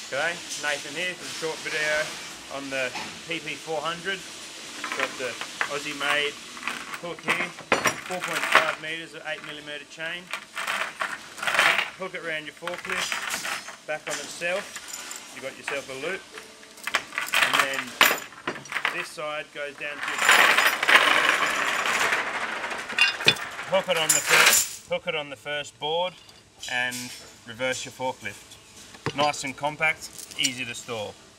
Okay, Nathan here for a short video on the PP400. Got the Aussie made hook here, 4.5 metres of 8mm chain. Hook it around your forklift, back on itself, you've got yourself a loop. And then this side goes down to your hook it on the first board and reverse your forklift. Nice and compact, easy to store.